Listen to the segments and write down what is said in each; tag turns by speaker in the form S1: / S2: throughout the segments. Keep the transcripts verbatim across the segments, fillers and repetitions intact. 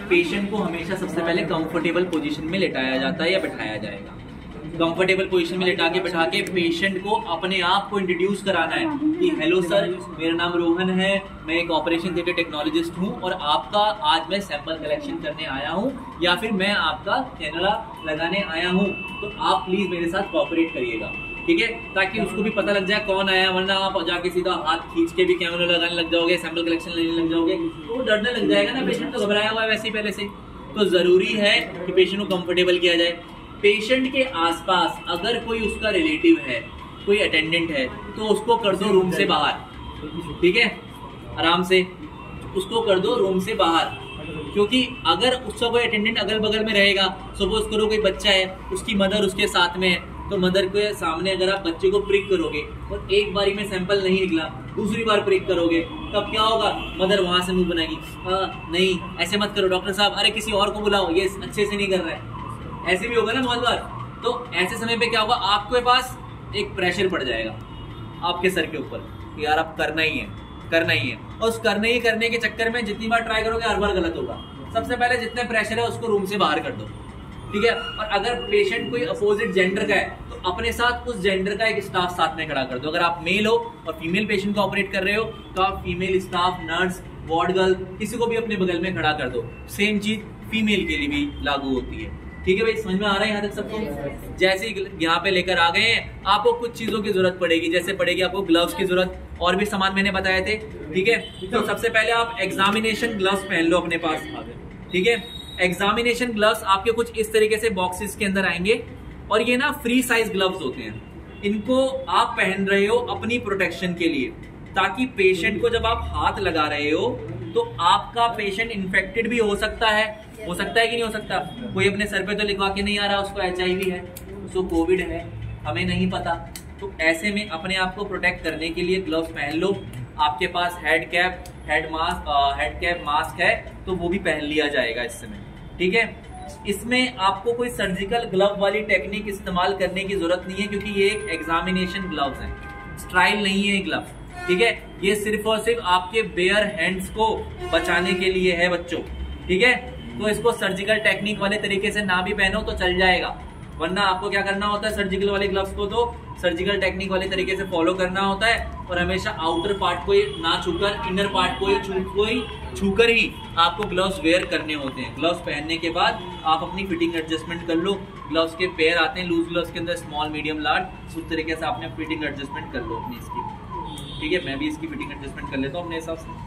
S1: Patient को हमेशा सबसे पहले कंफर्टेबल पोजीशन में लेटाया जाता है या बिठाया जाएगा। कंफर्टेबल पोजीशन में लेटा के बैठा के पेशेंट को अपने आप को इंट्रोड्यूस कराना है कि हेलो सर, मेरा नाम रोहन है, मैं एक ऑपरेशन थिएटर टेक्नोलॉजिस्ट हूं और आपका आज मैं सैंपल कलेक्शन करने आया हूं या फिर मैं आपका कैनुला लगाने आया हूं, तो आप प्लीज मेरे साथ कोऑपरेट करिएगा, ठीक है, ताकि उसको भी पता लग जाए कौन आया। वरना आप जाके सीधा हाथ खींच के भी कैनुला लगाने लग जाओगे, सैंपल कलेक्शन लेने लग जाओगे, तो वो डरने लग जाएगा ना, पेशेंट तो घबराया हुआ है वैसे ही पहले से। तो जरूरी है कि पेशेंट को कंफर्टेबल किया जाए। पेशेंट के आसपास अगर कोई उसका रिलेटिव है, कोई अटेंडेंट है, तो उसको कर दो रूम से बाहर, ठीक है, आराम से उसको कर दो रूम से बाहर। क्योंकि अगर उसका कोई अटेंडेंट अगल बगल में रहेगा, सपोज करो कोई बच्चा है, उसकी मदर उसके साथ में है, तो मदर के सामने अगर आप बच्चे को प्रिक करोगे और एक बारी में सैंपल नहीं निकला, दूसरी बार प्रिक करोगे, तब क्या होगा? मदर वहां से मुंह बनाएगी, नहीं ऐसे मत करो डॉक्टर साहब, अरे किसी और को बुलाओ, ये अच्छे से नहीं कर रहा है, ऐसे भी होगा ना बहुत बार। तो ऐसे समय पे क्या होगा? आपके पास एक प्रेशर पड़ जाएगा आपके सर के ऊपर कि यार आप करना ही है, करना ही है, और उस करने ही करने के चक्कर में जितनी बार ट्राई करोगे हर बार गलत होगा। सबसे पहले जितने प्रेशर है उसको रूम से बाहर कर दो, ठीक है। और अगर पेशेंट कोई अपोजिट जेंडर का है तो अपने साथ उस जेंडर का एक स्टाफ साथ में खड़ा कर दो। अगर आप मेल हो और फीमेल पेशेंट को ऑपरेट कर रहे हो तो आप female staff, nurse, ward girl, किसी को भी अपने बगल में खड़ा कर दो। सेम चीज फीमेल के लिए भी लागू होती है, ठीक है भाई, समझ में आ रहा है यहाँ तक सबको? जैसे ही यहाँ पे लेकर आ गए हैं, आपको कुछ चीजों की जरूरत पड़ेगी, जैसे पड़ेगी आपको ग्लव्स की जरूरत, और भी सामान मैंने बताए थे, ठीक है। तो सबसे पहले आप एग्जामिनेशन ग्लव्स पहन लो अपने पास, ठीक है। एग्जामिनेशन ग्लव्स आपके कुछ इस तरीके से बॉक्सेस के अंदर आएंगे, और ये ना फ्री साइज ग्लव्स होते हैं। इनको आप पहन रहे हो अपनी प्रोटेक्शन के लिए, ताकि पेशेंट को जब आप हाथ लगा रहे हो तो आपका पेशेंट इन्फेक्टेड भी हो सकता है, हो सकता है कि नहीं हो सकता? कोई अपने सर पे तो लिखवा के नहीं आ रहा उसको एच आई वी है, उसको कोविड है, हमें नहीं पता। तो ऐसे में अपने आप को प्रोटेक्ट करने के लिए ग्लव्स पहन लो। आपके पास head cap, head mask, head cap mask है तो वो भी पहन लिया जाएगा इस समय, ठीक है। इसमें आपको कोई सर्जिकल ग्लव वाली टेक्निक इस्तेमाल करने की जरूरत नहीं है, क्योंकि ये एक एग्जामिनेशन ग्लव्स है, स्ट्राइल नहीं है ग्लव, ठीक है। ये सिर्फ और सिर्फ आपके बेयर हैंड्स को बचाने के लिए है बच्चों, ठीक है। तो इसको सर्जिकल टेक्निक वाले तरीके से ना भी पहनो तो चल जाएगा, वरना आपको क्या करना होता है? सर्जिकल वाले ग्लव्स को तो सर्जिकल टेक्निक वाले तरीके से फॉलो करना होता है, और हमेशा आउटर पार्ट को ना छूकर इनर पार्ट को ही छू को ही छूकर ही आपको ग्लव्स वेयर करने होते हैं। ग्लव्स पहनने के बाद आप अपनी फिटिंग एडजस्टमेंट कर लो। ग्लव्स के पेयर आते हैं लूज ग्लव्स के अंदर, स्मॉल, मीडियम, लार्ज, उस तरीके से आपने फिटिंग एडजस्टमेंट कर लो अपनी इसकी, ठीक है। मैं भी इसकी फिटिंग एडजस्टमेंट कर लेता हूँ अपने हिसाब से।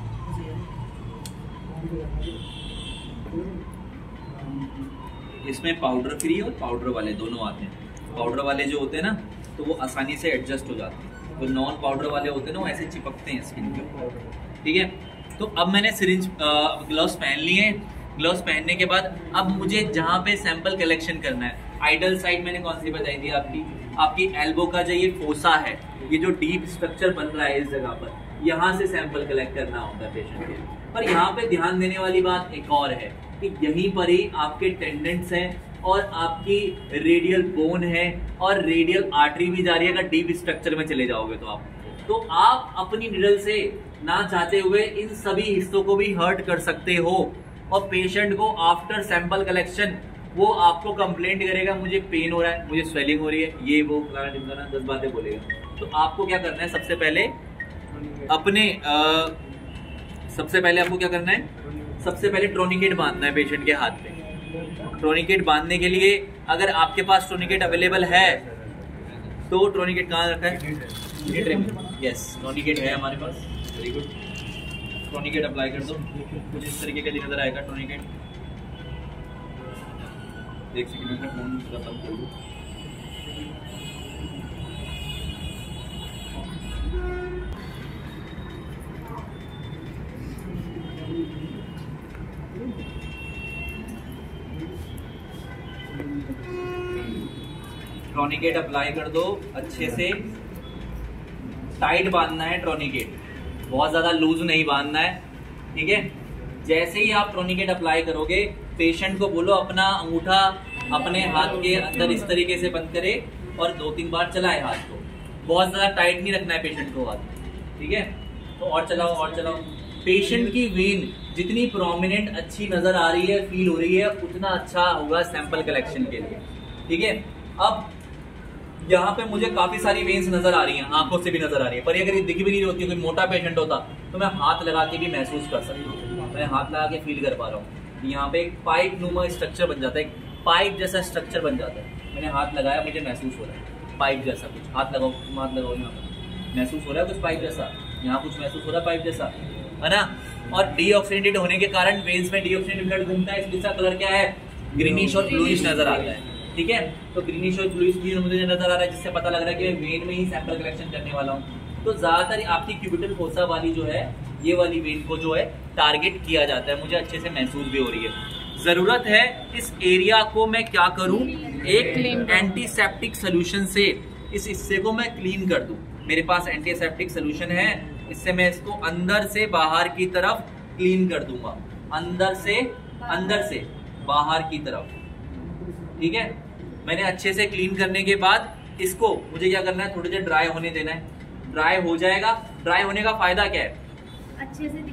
S1: इसमें पाउडर फ्री और पाउडर वाले दोनों आते हैं। पाउडर वाले जो होते हैं ना तो वो आसानी से एडजस्ट हो जाते हैं, तो नॉन पाउडर वाले होते हैं ना वो ऐसे चिपकते हैं स्किन के ऊपर, ठीक है। तो अब मैंने सिरिंज ग्लव्स पहन लिए हैं। ग्लव्स पहनने के बाद अब मुझे जहाँ पे सैंपल कलेक्शन करना है, आइडल साइड मैंने कौन सी बताई थी आपकी? आपकी एल्बो का जो ये फोसा है, ये जो डीप स्ट्रक्चर बन रहा है इस जगह पर, यहाँ से सैंपल कलेक्ट करना होता है पेशेंट के। पर यहाँ पे ध्यान देने वाली बात एक और है कि यहीं पर ही आपके टेंडेंट्स हैं और आपकी रेडियल बोन है और रेडियल आर्टरी भी जा रही है। अगर डीप स्ट्रक्चर में चले जाओगे तो आप तो आप अपनी निडल से ना चाहते हुए इन सभी हिस्सों को भी हर्ट कर सकते हो, और पेशेंट को आफ्टर सैंपल कलेक्शन वो आपको कंप्लेंट करेगा, मुझे पेन हो रहा है, मुझे स्वेलिंग हो रही है, ये वो फलाना दस बातें बोलेगा। तो आपको क्या करना है? सबसे पहले अपने आ, सबसे पहले आपको क्या करना है? सबसे पहले ट्रोनिकेट बांधना है पेशेंट के हाथ पे। ट्रोनिकेट बांधने के लिए अगर आपके पास ट्रोनिकेट अवेलेबल है तो ट्रोनिकेट कहाँ रखा है? यस, ट्रोनिकेट है हमारे पास, वेरी गुड। ट्रोनिकेट अप्लाई कर दो, कुछ इस तरीके का नजर आएगा ट्रोनिकेट। एक सेकंड में फोन खत्म कर दो। ट्रोनिकेट अप्लाई कर दो अच्छे से, टाइट बांधना है ट्रोनिकेट, बहुत ज्यादा लूज नहीं बांधना है, ठीक है। जैसे ही आप ट्रोनिकेट अप्लाई करोगे पेशेंट को बोलो अपना अंगूठा अपने हाथ के अंदर इस तरीके से बंद करे और दो तीन बार चलाए हाथ को। बहुत ज्यादा टाइट नहीं रखना है पेशेंट को हाथ, ठीक है। तो और चलाओ और चलाओ, पेशेंट की वेन जितनी प्रोमिनेंट अच्छी नजर आ रही है, फील हो रही है, उतना अच्छा होगा सैंपल कलेक्शन के लिए। ठीक है, अब यहाँ पे मुझे काफी सारी वेन्स नजर आ रही हैं, आंखों से भी नजर आ रही है, पर अगर ये दिख भी नहीं होती है, कोई मोटा पेशेंट होता तो मैं हाथ लगा के भी महसूस कर सकता हूँ। मैं हाथ लगा के फील कर पा रहा हूँ। यहाँ पे एक पाइप नुमा स्ट्रक्चर बन जाता है, एक पाइप जैसा स्ट्रक्चर बन जाता है। मैंने हाथ लगाया, मुझे महसूस हो रहा है पाइप जैसा कुछ। हाथ लगाओ, हाथ लगाओ, यहाँ पर महसूस हो रहा है कुछ पाइप जैसा, यहाँ कुछ महसूस हो रहा है पाइप जैसा, है ना। और डीऑक्सीनेटेड होने के कारण वेन्स में डीऑक्सीनेटेड ब्लड घूमता है, इसका कलर क्या है, ग्रीनिश और ब्लूइश नजर आता है। ठीक है, तो ग्रीनिश और ब्लूइश मुझे नजर आ रहा है, जिससे पता लग रहा है कि मैं वेन में ही सैंपल कलेक्शन करने वाला हूँ। तो ज्यादातर आपकी क्यूबिटल फोसा वाली जो है, ये वाली वेन को जो है टारगेट किया जाता है। मुझे अच्छे से महसूस भी हो रही है। जरूरत है इस एरिया को मैं क्या करूं, एक एंटीसेप्टिक सोल्यूशन से इस हिस्से को मैं क्लीन कर दूं। मेरे पास एंटीसेप्टिक सोल्यूशन है, इससे मैं इसको अंदर से बाहर की तरफ क्लीन कर दूंगा, अंदर से अंदर से बाहर की तरफ। ठीक है, मैंने अच्छे से क्लीन करने के बाद इसको मुझे क्या करना है, थोड़ी देर ड्राई होने देना है। ड्राई हो जाएगा। ड्राई होने का फायदा क्या है, अच्छे से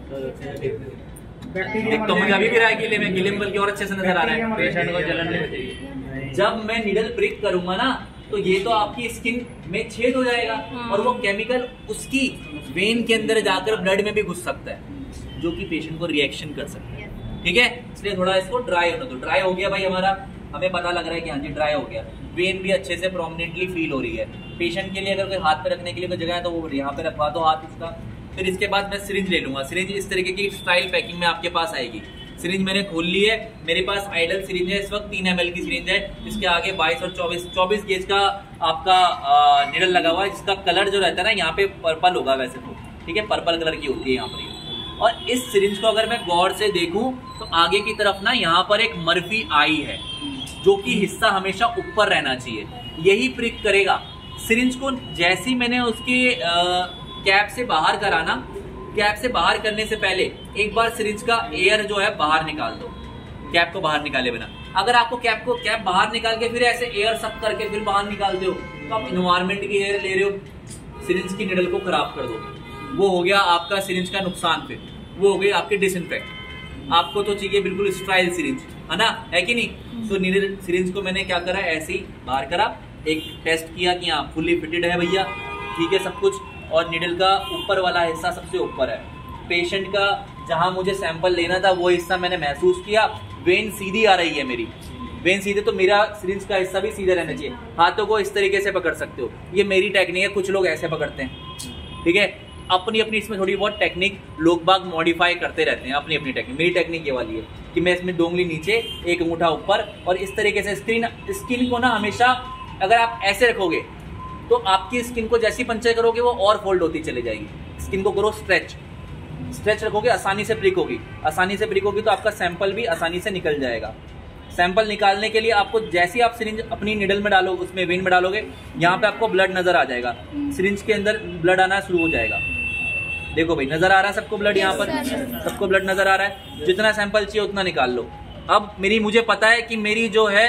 S1: दिख तो मुझे अभी भी रहा है गीले में, गीले में बल्कि और अच्छे से नजर आ रहा है। पेशेंट को जलन नहीं चाहिए। जब मैं निडल प्रिक करूंगा ना, तो ये तो आपकी स्किन में छेद हो जाएगा और वो केमिकल उसकी वेन के अंदर जाकर ब्लड में भी घुस सकता है, जो कि पेशेंट को रिएक्शन कर सकता है। ठीक है, इसलिए थोड़ा इसको ड्राई होने दो। ड्राई हो गया भाई हमारा, हमें पता लग रहा है कि हाँ जी ड्राई हो गया। वेन भी अच्छे से प्रोमिनेंटली फील हो रही है। पेशेंट के लिए अगर कोई हाथ पे रखने के लिए कोई जगह है तो वो यहाँ पे रखवा दो हाथ इसका। फिर इसके बाद मैं सिरिंज ले लूंगा। सिरिंज इस तरीके की स्टाइल पैकिंग में आपके पास आएगी। सिरिंज मैंने खोल ली है, मेरे पास आइडल सिरिंज है, इस वक्त तीन एम एल की सिरिंज है, जिसके आगे बाईस और चौबीस चौबीस गेज का आपका निडल लगा हुआ है, जिसका कलर जो रहता है ना यहाँ पे पर्पल होगा वैसे तो। ठीक है, पर्पल कलर की होती है यहाँ पर। और इस सिरिंज को अगर मैं गौर से देखूं तो आगे की तरफ ना यहाँ पर एक मर्फी आई है, जो कि हिस्सा हमेशा ऊपर रहना चाहिए, यही प्रिक करेगा। सिरिंज को जैसे ही मैंने उसके कैप से बाहर कराना, कैप से बाहर करने से पहले एक बार सिरिंज का एयर जो है बाहर निकाल दो, कैप को बाहर निकाले बिना। अगर आपको कैप को कैप बाहर निकाल के फिर ऐसे एयर सक करके फिर बाहर निकालते हो तो आप इन्वायरमेंट की एयर ले रहे हो, सिरिंज की निडल को खराब कर दोगे। वो हो गया आपका सिरिंज का नुकसान, फिर वो हो गई आपकी डिसइंफेक्ट। आपको तो चाहिए बिल्कुल स्टाइल सिरिंज, है ना, है कि नहीं। तो निडल सिरिंज को मैंने क्या करा, ऐसे ही बाहर करा, एक टेस्ट किया कि हाँ फुल्ली फिटेड है भैया, ठीक है सब कुछ। और निडल का ऊपर वाला हिस्सा सबसे ऊपर है। पेशेंट का जहां मुझे सैंपल लेना था वो हिस्सा मैंने महसूस किया। वेन सीधी आ रही है मेरी, वेन सीधे, तो मेरा सिरिंज का हिस्सा भी सीधे रहना चाहिए। हाथों को इस तरीके से पकड़ सकते हो, ये मेरी टेक्निक है, कुछ लोग ऐसे पकड़ते हैं। ठीक है, अपनी अपनी इसमें थोड़ी बहुत टेक्निक लोग बाग मॉडिफाई करते रहते हैं, अपनी अपनी टेक्निक। मेरी टेक्निक ये वाली है कि मैं इसमें दो उंगली नीचे, एक अंगूठा ऊपर, और इस तरीके से स्क्रीन स्किन को ना हमेशा अगर आप ऐसे रखोगे तो आपकी स्किन को जैसी पंचर करोगे वो और फोल्ड होती चली जाएगी। स्किन को करो स्ट्रेच, स्ट्रेच रखोगे, आसानी से प्रिक होगी, आसानी से प्रिक होगी तो आपका सैंपल भी आसानी से निकल जाएगा। सैंपल निकालने के लिए आपको जैसे ही आप सिरिंज अपनी निडल में डालो, उसमें वेन में डालोगे, यहाँ पे आपको ब्लड नजर आ जाएगा, सिरिंज के अंदर ब्लड आना शुरू हो जाएगा। देखो भाई नजर आ रहा है सबको ब्लड, यहाँ पर सबको ब्लड नजर आ रहा है। जितना सैंपल चाहिए उतना निकाल लो। अब मेरी मुझे पता है कि मेरी जो है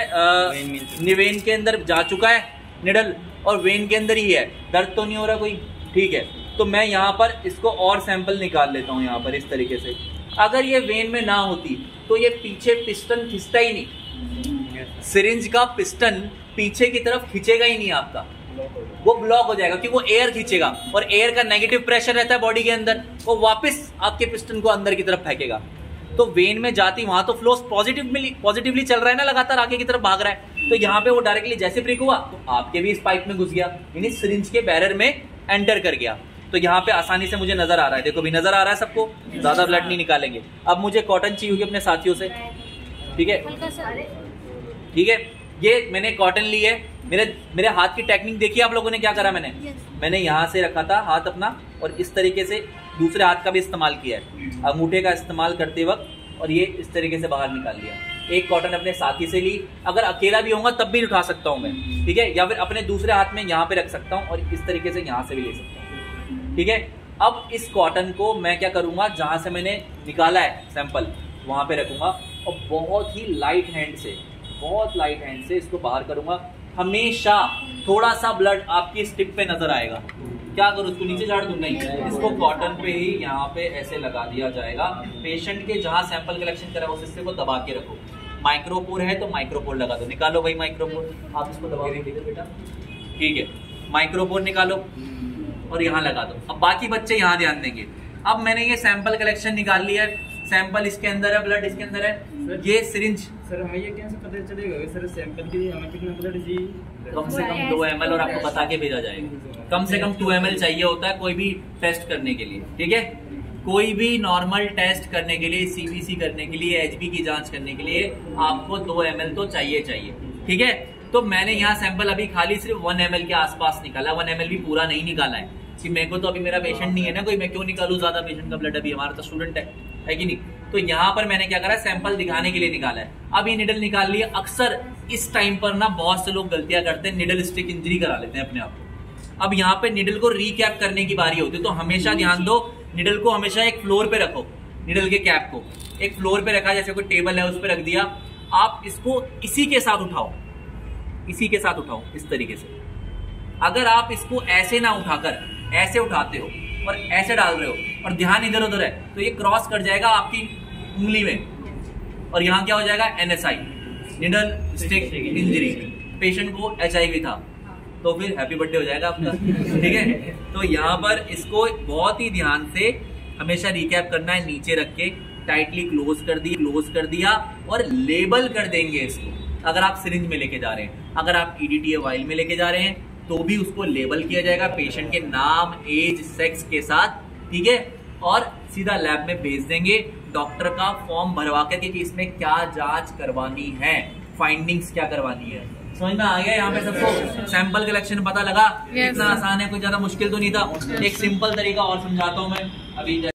S1: वेन के अंदर जा चुका है निडल और वेन के अंदर ही है, दर्द तो नहीं हो रहा कोई, ठीक है। तो मैं यहाँ पर इसको और सैंपल निकाल लेता हूँ यहाँ पर इस तरीके से। अगर ये वेन में ना होती तो ये पीछे पिस्टन खिंचता ही नहीं, सिरिंज का पिस्टन पीछे की तरफ खींचेगा ही नहीं आपका, वो ब्लॉक हो जाएगा, क्योंकि वो एयर खींचेगा और एयर का नेगेटिव प्रेशर रहता है बॉडी के अंदर, वो वापस आपके पिस्टन को अंदर की तरफ फेंकेगा। तो वेन में जाती वहां तो फ्लो पॉजिटिवली पॉजिटिवली चल रहा है ना, लगातार आगे की तरफ भाग रहा है, तो यहाँ पे वो डायरेक्टली जैसे ब्रेक हुआ तो आपके भी इस पाइप में घुस गया, यानी सिरिंज के बैरर में एंटर कर गया। तो यहाँ पे आसानी से मुझे नजर आ रहा है, देखो भी नजर आ रहा है सबको, ज्यादा ब्लड नहीं निकालेंगे। अब मुझे कॉटन चाहिए होगी अपने साथियों से, ठीक है ठीक है। ये मैंने कॉटन ली है, मेरे मेरे हाथ की टेक्निक देखिए आप लोगों ने क्या करा। मैंने मैंने यहाँ से रखा था हाथ अपना और इस तरीके से दूसरे हाथ का भी इस्तेमाल किया है, अंगूठे का इस्तेमाल करते वक्त, और ये इस तरीके से बाहर निकाल लिया। एक कॉटन अपने साथी से ली, अगर अकेला भी होगा तब भी उठा सकता हूँ मैं, ठीक है, या फिर अपने दूसरे हाथ में यहाँ पे रख सकता हूँ और इस तरीके से यहाँ से भी ले सकता हूँ, ठीक है। अब इस कॉटन को मैं क्या करूंगा, जहां से मैंने निकाला है सैंपल वहां पे रखूंगा और बहुत ही लाइट हैंड से बहुत लाइट हैंड से इसको बाहर करूंगा। हमेशा थोड़ा सा ब्लड आपकी स्टिप पे नजर आएगा, क्या करूँ, उसको नीचे झाड़ दूँ? नहीं, इसको कॉटन पे ही यहाँ पे ऐसे लगा दिया जाएगा। पेशेंट के जहाँ सैंपल कलेक्शन करा उस हिस्से को दबा के रखो। माइक्रोपोर है तो माइक्रोपोर लगा दो, निकालो भाई माइक्रोपोर, आप इसको दबा के बेटा, ठीक है, माइक्रोपोर निकालो और यहाँ लगा दो। अब बाकी बच्चे यहाँ ध्यान देंगे। अब मैंने ये सैंपल कलेक्शन निकाल लिया है, सैंपल इसके अंदर है, ब्लड इसके अंदर है, ये सिरिंज।
S2: सर हमें ये कैसे पता चलेगा सर सैंपल के लिए हमें कितना ब्लड चाहिए?
S1: कम से कम दो एम एल और आपको बता के भेजा जाएगा। कम से कम टू एम एल चाहिए होता है कोई भी टेस्ट करने के लिए, ठीक है। कोई भी नॉर्मल टेस्ट करने के लिए, सीबीसी करने के लिए, एचबी की जांच करने के लिए आपको दो एम एल तो चाहिए चाहिए, ठीक है। तो मैंने यहाँ सैंपल अभी खाली सिर्फ वन एम एल के आसपास निकाला, वन एम एल भी पूरा नहीं निकाला है कि मेरे को तो अभी मेरा पेशेंट नहीं है ना कोई, मैं क्यों निकालूं ज्यादा पेशेंट का ब्लड, अभी हमारा तो स्टूडेंट है, है कि नहीं। तो यहाँ पर मैंने क्या करा, सैंपल दिखाने के लिए निकाला है। अब ये निडल निकाल लिया। अक्सर इस टाइम पर ना बहुत से लोग गलतियां करते हैं, निडल स्टिक इंजरी करा लेते हैं अपने आप को। अब यहाँ पे निडल को रीकैप करने की बारी होती है, तो हमेशा ध्यान दो, निडल को हमेशा एक फ्लोर पे रखो। निडल के कैप को एक फ्लोर पे रखा, जैसे कोई टेबल है उस पर रख दिया। आप इसको इसी के साथ उठाओ, इसी के साथ उठाओ इस तरीके से। अगर आप इसको ऐसे ना उठाकर ऐसे उठाते हो और ऐसे डाल रहे हो और ध्यान इधर उधर है, तो ये क्रॉस कर जाएगा आपकी उंगली में और यहाँ क्या हो जाएगा, NSI, needle stick injury. Patient को एचआईवी था तो फिर हैप्पी बर्थडे हो जाएगा आपका, ठीक है। तो यहाँ पर इसको बहुत ही ध्यान से हमेशा रिकैप करना है, नीचे रख के टाइटली क्लोज कर दी क्लोज कर दिया और लेबल कर देंगे इसको। अगर आप सिरिंज में लेके जा रहे हैं, अगर आप ईडीटीए वाइल में लेके जा रहे हैं, तो भी उसको लेबल किया जाएगा पेशेंट के नाम, एज, सेक्स के साथ, ठीक है। और सीधा लैब में भेज देंगे डॉक्टर का फॉर्म भरवा करके कि इसमें क्या जांच करवानी है, फाइंडिंग्स क्या करवानी है। समझ में आ गया यहाँ पे सबको? सैंपल कलेक्शन पता लगा? yes, इतना आसान है, कोई ज्यादा मुश्किल तो नहीं था। एक सिंपल तरीका और समझाता हूँ मैं अभी।